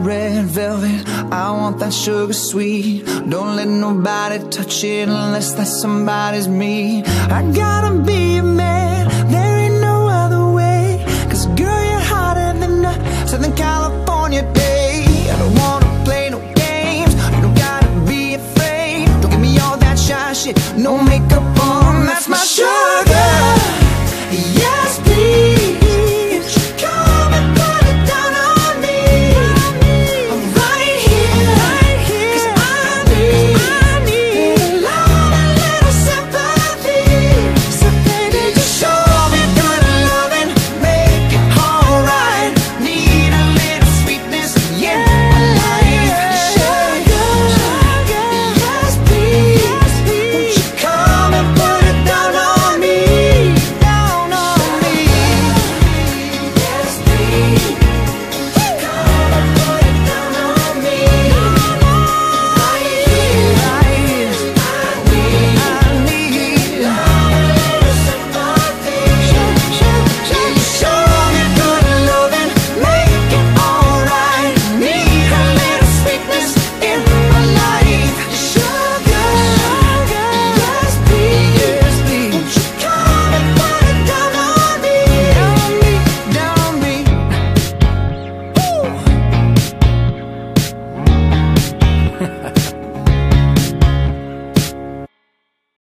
red velvet, I want that sugar sweet. Don't let nobody touch it unless that somebody's me. I gotta be a man, there ain't no other way. Cause girl, you're hotter than a Southern California day. I don't wanna play no games, you don't gotta be afraid. Don't give me all that shy shit, no makeup